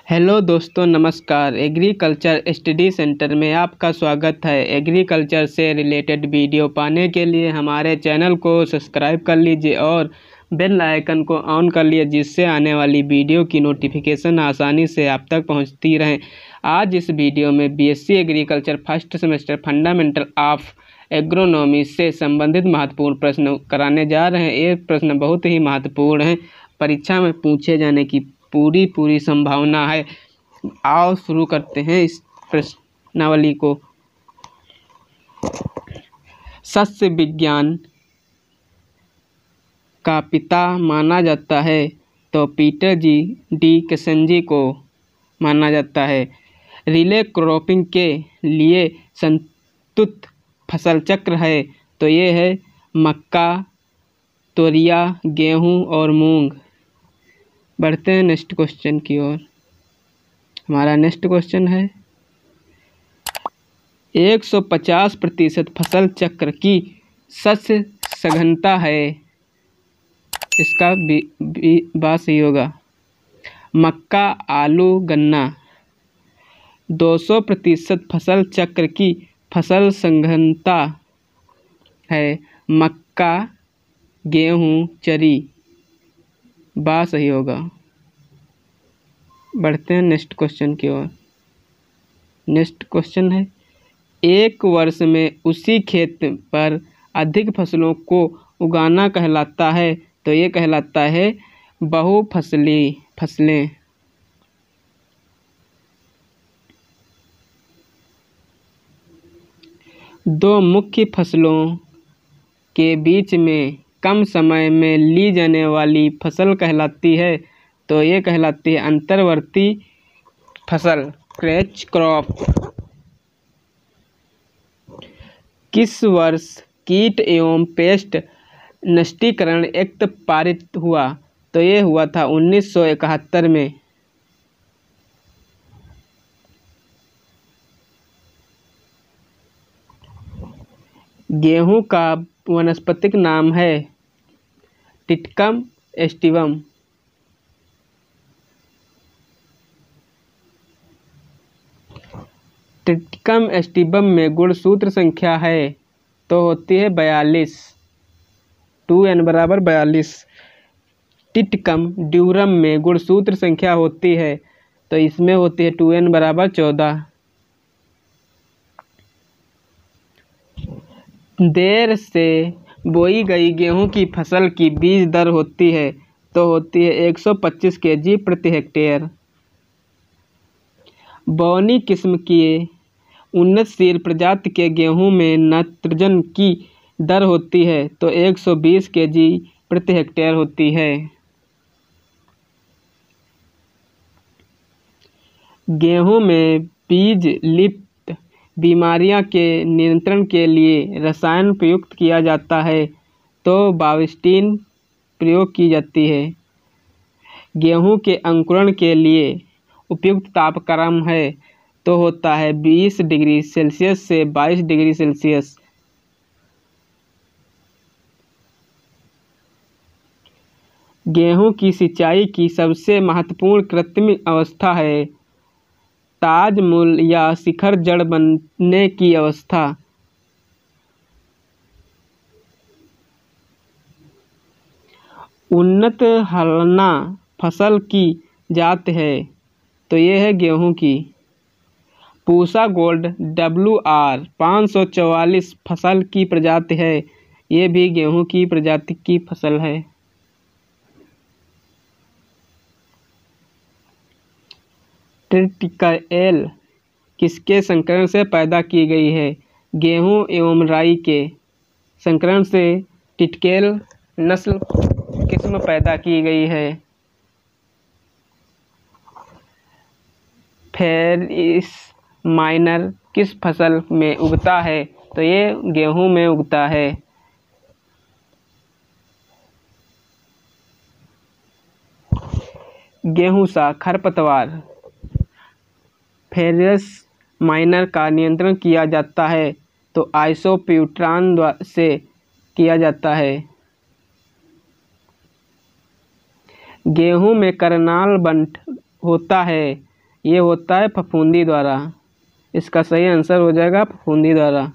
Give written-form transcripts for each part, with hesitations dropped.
Hello दोस्तों, नमस्कार। Agriculture study centre में आपका स्वागत है। एग्रीकल्चर से रिलेटेड वीडियो पाने के लिए हमारे चैनल को सब्सक्राइब कर लीजिए और बेल आइकन को ऑन कर लीजिए, जिससे आने वाली वीडियो की नोटिफिकेशन आसानी से आप तक पहुंचती रहे। आज इस वीडियो में BSc agriculture first semester fundamental of agronomy से संबंधित महत्वपूर्ण प्रश्न कराने जा रहे हैं। ये प्रश्न बहुत ही महत्वपूर्ण हैं, परीक्षा में पूछे जाने की पूरी संभावना है। आओ शुरू करते हैं इस प्रश्नावली को। सस्य विज्ञान का पिता माना जाता है तो पीटर डी किसेंजी को माना जाता है। रिले क्रॉपिंग के लिए संतुलित फसल चक्र है तो ये है मक्का, तोरिया, गेहूं और मूंग। बढ़ते हैं नेक्स्ट क्वेश्चन की ओर। हमारा नेक्स्ट क्वेश्चन है 150% फसल चक्र की सस्य सघनता है। इसका बात सही होगा। मक्का, आलू, गन्ना। 200% फसल चक्र की फसल सघनता है मक्का, गेहूं, चरी। बात सही होगा। बढ़ते हैं नेक्स्ट क्वेश्चन की ओर। नेक्स्ट क्वेश्चन है एक वर्ष में उसी खेत पर अधिक फसलों को उगाना कहलाता है तो ये कहलाता है बहुफसली फसलें। दो मुख्य फसलों के बीच में कम समय में ली जाने वाली फसल कहलाती है तो ये कहलाती है अंतर्वर्ती फसल, क्रैच क्रॉप। किस वर्ष कीट एवं पेस्ट नष्टीकरण एक्ट पारित हुआ तो ये हुआ था 1971 में। गेहूं का वानस्पतिक नाम है टिटकम एस्टिवम। टिटकम एस्टिवम में गुणसूत्र संख्या है तो होती है 42। 2n = 42। टिटकम ड्यूरम में गुणसूत्र संख्या होती है तो इसमें होती है 2n = 14। देर से बोई गई गेहूं की फसल की बीज दर होती है तो होती है 125 kg प्रति हेक्टेयर। बौनी किस्म की उन्नतशील प्रजाति के गेहूं में नाइट्रोजन की दर होती है तो 120 kg प्रति हेक्टेयर होती है। गेहूं में बीज लिप्त बीमारियां के नियंत्रण के लिए रसायन प्रयुक्त किया जाता है तो बाविस्टिन प्रयोग की जाती है। गेहूं के अंकुरण के लिए उपयुक्त तापक्रम है तो होता है 20 डिग्री सेल्सियस से 22 डिग्री सेल्सियस। गेहूं की सिंचाई की सबसे महत्वपूर्ण कृत्रिम अवस्था है ताज मूल या शिखर जड़ बनने की अवस्था। उन्नत हलना फसल की जात है तो ये है गेहूं की पूसा गोल्ड WR 544 फसल की प्रजाति है। ये भी गेहूं की प्रजाति की फसल है। ट्रिटिकल किसके संकरण से पैदा की गई है? गेहूं एवं राई के संकरण से ट्रिटिकल नस्ल किस्म पैदा की गई है। फेरिस माइनर किस फसल में उगता है तो ये गेहूं में उगता है। गेहूं सा खरपतवार फेरिस माइनर का नियंत्रण किया जाता है तो आइसोप्यूट्रान से किया जाता है। गेहूं में करनाल बंट होता है ये होता है फफूंदी द्वारा। इसका सही आंसर हो जाएगा फफूंदी द्वारा।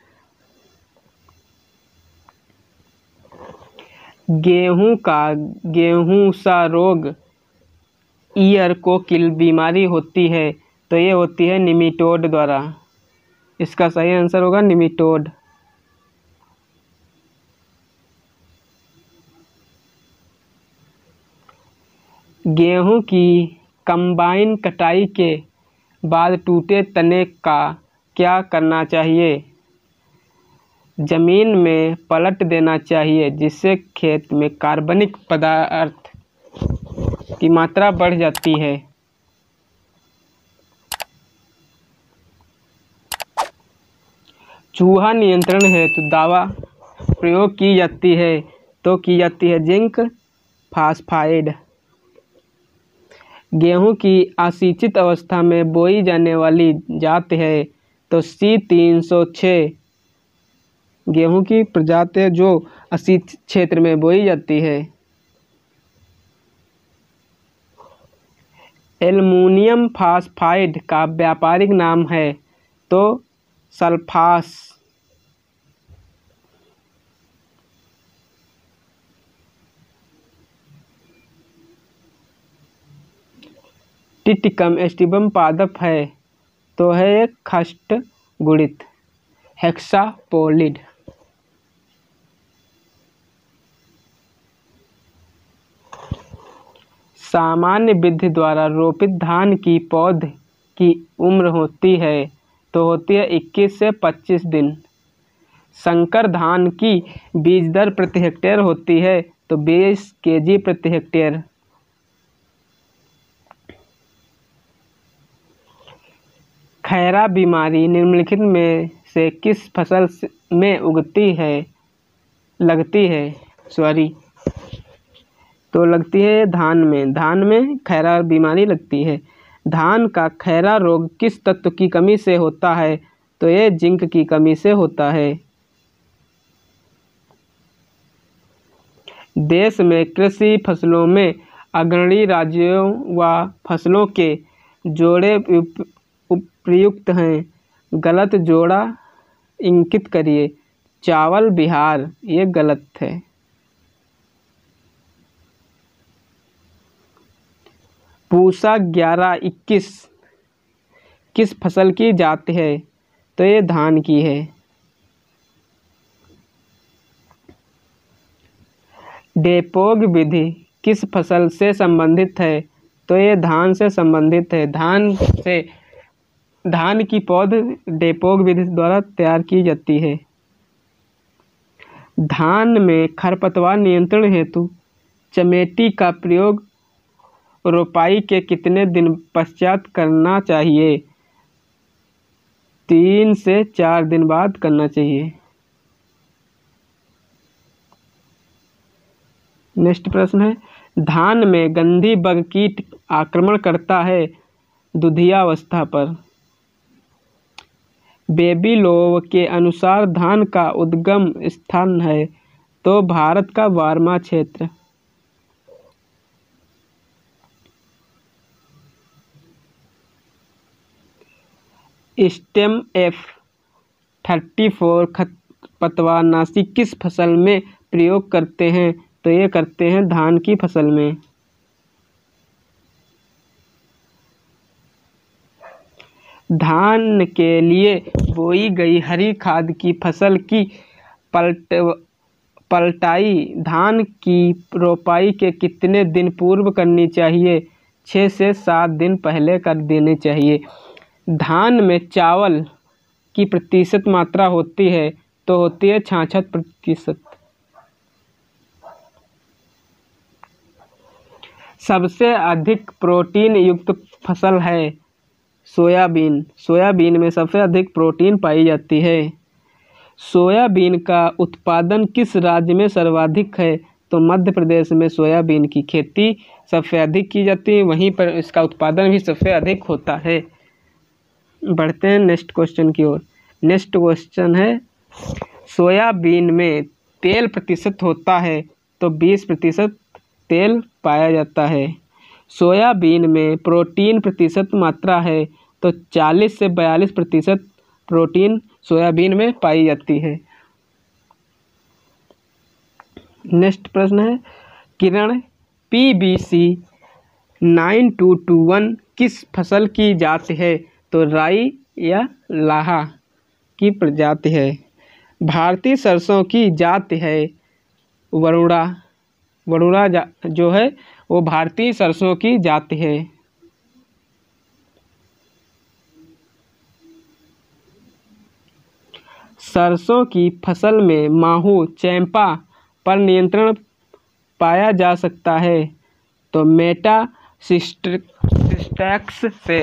गेहूं का गेहूंसा रोग ईयर को किल बीमारी होती है, तो ये होती है निमेटोड द्वारा। इसका सही आंसर होगा निमेटोड। गेहूं की कंबाइन कटाई के बाद टूटे तने का क्या करना चाहिए? जमीन में पलट देना चाहिए, जिससे खेत में कार्बनिक पदार्थ की मात्रा बढ़ जाती है। चूहा नियंत्रण हेतु दवा प्रयोग की जाती है, तो की जाती है जिंक फास्फाइड। गेहूं की असिंचित अवस्था में बोई जाने वाली जात है, तो C306 गेहूं की प्रजाति है जो असिंचित क्षेत्र में बोई जाती है। एल्युमिनियम फास्फाइड का व्यापारिक नाम है, तो सल्फास। टिटिकम एस्टिबम पादप है, तो है एक खष्ट गुणित हेक्सापोलिड। सामान्य विधि द्वारा रोपित धान की पौध की उम्र होती है, तो होती है 21 से 25 दिन। संकर धान की बीज दर प्रति हेक्टेयर होती है, तो 20 kg प्रति हेक्टेयर। खैरा बीमारी निम्नलिखित में से किस फसल में लगती है? तो लगती है धान में खैरा बीमारी लगती है। धान का खैरा रोग किस तत्व की कमी से होता है? तो ये जिंक की कमी से होता है। देश में कृषि फसलों में अग्रणी राज्यों व फसलों के जोड़े उपयुक्त हैं। गलत जोड़ा इंकित करिए। चावल बिहार, ये गलत है। पूसा 1121 किस फसल की जाति है? तो ये धान की है। डेपोग विधि किस फसल से संबंधित है? तो ये धान से संबंधित है। धान की पौध डेपोग विधि द्वारा तैयार की जाती है। धान में खरपतवार नियंत्रण हेतु चमेटी का प्रयोग रोपाई के कितने दिन पश्चात करना चाहिए? 3 से 4 दिन बाद करना चाहिए। नेक्स्ट प्रश्न है, धान में गंधी बग कीट आक्रमण करता है दुधियावस्था पर। बेबीलोव के अनुसार धान का उद्गम स्थान है, तो भारत का बारमा क्षेत्र। स्टेम F34 खरपतवारनाशी किस फसल में प्रयोग करते हैं? तो ये करते हैं धान की फसल में। धान के लिए बोई गई हरी खाद की फसल की पलटाई धान की रोपाई के कितने दिन पूर्व करनी चाहिए? 6 से 7 दिन पहले कर देनी चाहिए। धान में चावल की प्रतिशत मात्रा होती है, तो होती है 66%। सबसे अधिक प्रोटीन युक्त फसल है सोयाबीन। सोयाबीन में सबसे अधिक प्रोटीन पाई जाती है। सोयाबीन का उत्पादन किस राज्य में सर्वाधिक है? तो मध्य प्रदेश में सोयाबीन की खेती सबसे अधिक की जाती है, वहीं पर इसका उत्पादन भी सबसे अधिक होता है। बढ़ते हैं नेक्स्ट क्वेश्चन की ओर। नेक्स्ट क्वेश्चन है, सोयाबीन में तेल प्रतिशत होता है, तो 20% तेल पाया जाता है। सोयाबीन में प्रोटीन प्रतिशत मात्रा है, तो 40 से 42% प्रोटीन सोयाबीन में पाई जाती है। नेक्स्ट प्रश्न है, किरण PBC 9221 किस फसल की जाति है? तो राई या लाहा की प्रजाति है। भारतीय सरसों की जाति है वरुणा। वरुणा जो है वो भारतीय सरसों की जाति है। सरसों की फसल में माहू चैंपा पर नियंत्रण पाया जा सकता है, तो मेटासिस्टैक्स से।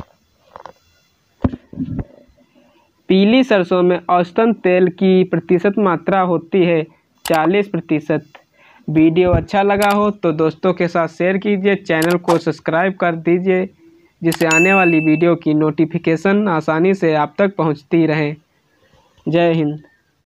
पीली सरसों में औसतन तेल की प्रतिशत मात्रा होती है 40%। वीडियो अच्छा लगा हो तो दोस्तों के साथ शेयर कीजिए, चैनल को सब्सक्राइब कर दीजिए, जिससे आने वाली वीडियो की नोटिफिकेशन आसानी से आप तक पहुंचती रहे। जय हिंद।